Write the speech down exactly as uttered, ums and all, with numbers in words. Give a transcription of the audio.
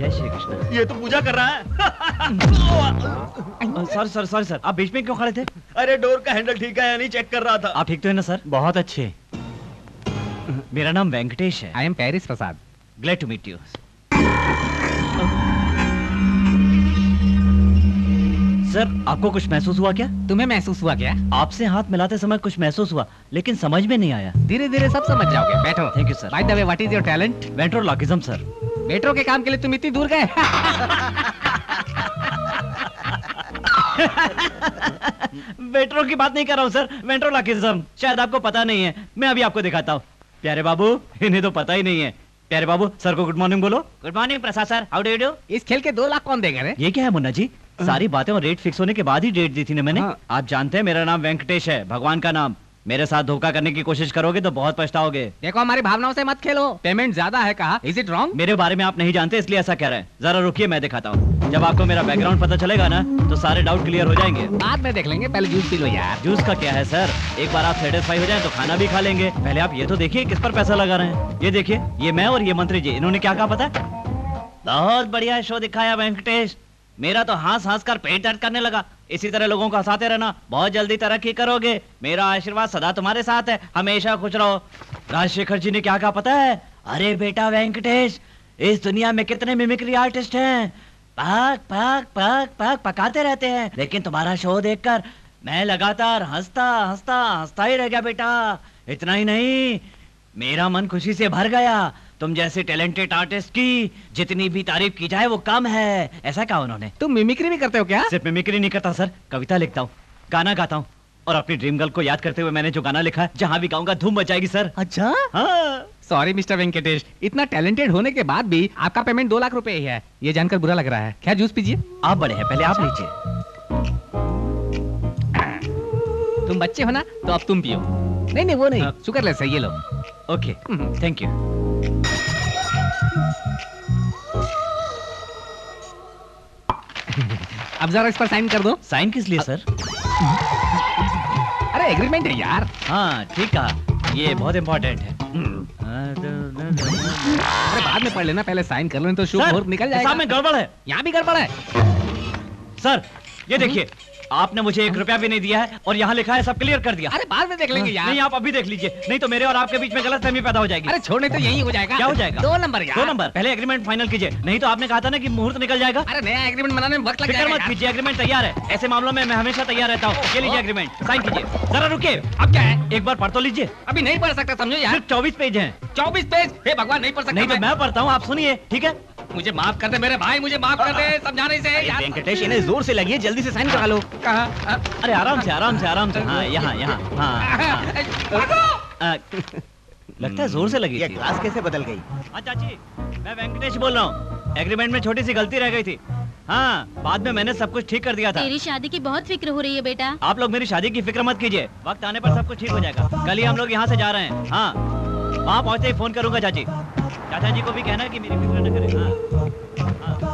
जय श्री कृष्ण। ये तो पूजा कर रहा है। सॉरी सॉरी सॉरी सर, आप बीच में क्यों खड़े थे? अरे डोर का हैंडल ठीक है या नहीं चेक कर रहा था। आप ठीक तो है ना सर? बहुत अच्छे। मेरा नाम वेंकटेश है। I am Paris Prasad. Glad to meet you. Sir, आपको कुछ महसूस हुआ क्या? तुम्हें महसूस हुआ क्या? आपसे हाथ मिलाते समय कुछ महसूस हुआ, लेकिन समझ में नहीं आया। धीरे धीरे सब समझ जाओगे। बैठो। Thank you sir. By the way, what is your talent? Ventriloquism sir. Metro के काम के लिए तुम इतनी दूर गए? मेट्रो की बात नहीं कर रहा हूँ सर, वेंट्रोलॉकिज्म। शायद आपको पता नहीं है, मैं अभी आपको दिखाता हूँ। प्यारे बाबू, इन्हें तो पता ही नहीं है। प्यारे बाबू, सर को गुड मॉर्निंग बोलो। Good morning Prasad sir, how do you do? इस खेल के दो लाख कौन देगा रे? ये क्या है मुन्ना जी? सारी बातें और रेट फिक्स होने के बाद ही डेट दी थी ना मैंने। हाँ। आप जानते हैं मेरा नाम वेंकटेश है, भगवान का नाम। मेरे साथ धोखा करने की कोशिश करोगे तो बहुत पछताओगे। देखो, हमारी भावनाओं से मत खेलो। पेमेंट ज्यादा है कहा, इज इट रॉन्ग? मेरे बारे में आप नहीं जानते इसलिए ऐसा कह रहे हैं। जरा रुकिए, मैं दिखाता हूँ। जब आपको मेरा बैकग्राउंड पता चलेगा ना तो सारे डाउट क्लियर हो जाएंगे। बाद में देख लेंगे, पहले जूस पी लो यार। जूस का क्या है सर, एक बार आप सेटिस्फाई हो जाए तो खाना भी खा लेंगे। पहले आप ये तो देखिए किस पर पैसा लगा रहे हैं। ये देखिए, ये मैं और ये मंत्री जी, इन्होंने क्या कहा पता है? बहुत बढ़िया शो दिखाया वेंकटेश। मेरा तो हंस हंस कर पेट दर्द करने लगा। इसी तरह लोगों को हंसाते रहना, बहुत जल्दी तरक्की करोगे। मेरा आशीर्वाद सदा तुम्हारे साथ है, हमेशा खुश रहो। राजशेखर जी ने क्या कहा पता है? अरे बेटा वेंकटेश, इस दुनिया में कितने मिमिक्री आर्टिस्ट हैं, पक पक पक पक पकाते रहते हैं, लेकिन तुम्हारा शो देखकर मैं लगातार हंसता हंसता हंसता ही रह गया बेटा। इतना ही नहीं, मेरा मन खुशी से भर गया। तुम जैसे टैलेंटेड आर्टिस्ट की जितनी भी तारीफ की जाए वो कम है। ऐसा कहा उन्होंने। तुम मिमिक्री भी करते हो क्या? सिर्फ मिमिक्री नहीं करता सर, कविता लिखता हूँ, गाना गाता हूँ, और अपनी ड्रीम गर्ल को याद करते हुए मैंने जो गाना लिखा है, जहाँ भी गाऊंगा धूम मचाएगी सर। अच्छा। हाँ। सॉरी मिस्टर वेंकटेश, इतना टैलेंटेड होने के बाद भी आपका पेमेंट दो लाख रुपए ही है। ये जानकर बुरा लग रहा है। क्या जूस पीजिए। आप बड़े हैं, पहले आप लीजिए। तुम बच्चे हो ना, तो अब तुम पियो। नहीं नहीं वो नहीं, शुगर लेस है, ये लो। Okay, thank you. अब जरा इस पर साइन कर दो। साइन किस लिए सर? अरे एग्रीमेंट है यार। हाँ ठीक कहा, ये बहुत इम्पोर्टेंट है। अरे बाद में पढ़ लेना, पहले साइन कर लो, नहीं तो शुभ मुहूर्त निकल जाएगा। में गड़बड़ है। यहाँ भी गड़बड़ है सर, ये देखिए, आपने मुझे एक रुपया भी नहीं दिया है और यहाँ लिखा है सब क्लियर कर दिया। अरे बाद में देख लेंगे यार। नहीं, आप अभी देख लीजिए, नहीं तो मेरे और आपके बीच में गलतफहमी पैदा हो जाएगी। अरे छोड़ने तो यही हो जाएगा। क्या हो जाएगा? दो नंबर यार। दो नंबर। पहले एग्रीमेंट फाइनल कीजिए, नहीं तो आपने कहा था ना कि मुहूर्त निकल जाएगा। अरे नया एग्रीमेंट बनाने में वक्त लग फिक्र जाएगा। मत कीजिए, एग्रीमेंट तैयार है। ऐसे मामलों में मैं हमेशा तैयार रहता हूँ। ये लीजिए एग्रीमेंट, साइन कीजिए। जरा रुकिए। अब क्या है? एक बार पढ़ तो लीजिए। अभी नहीं पढ़ सकता, समझो यार। सिर्फ चौबीस पेज हैं। चौबीस पेज? हे भगवान, नहीं पढ़ सकता। नहीं तो मैं पढ़ता हूँ, आप सुनिए, ठीक है? मुझे माफ कर दे मेरे भाई, मुझे माफ कर दे समझाने से। वेंकटेश, इन्हें जोर से लगी है, जल्दी से साइन करा लो। कहाँ? अरे आराम से आराम से आराम से। हाँ यहाँ यहाँ। हाँ, हाँ। लगता है जोर से लगी। ये क्लास कैसे बदल गई? हाँ चाची, मैं वेंकटेश बोल रहा हूँ। एग्रीमेंट में छोटी सी गलती रह गई थी। हाँ, बाद में मैंने सब कुछ ठीक कर दिया था। तेरी शादी की बहुत फिक्र हो रही है बेटा। आप लोग मेरी शादी की फिक्र मत कीजिए, वक्त आने पर सब कुछ ठीक हो जाएगा। कल ही हम लोग यहाँ से जा रहे हैं। हाँ, वहाँ पहुँचते ही फोन करूंगा चाची। चाचा जी को भी कहना कि मेरी फिक्र न करें। हाँ, हाँ।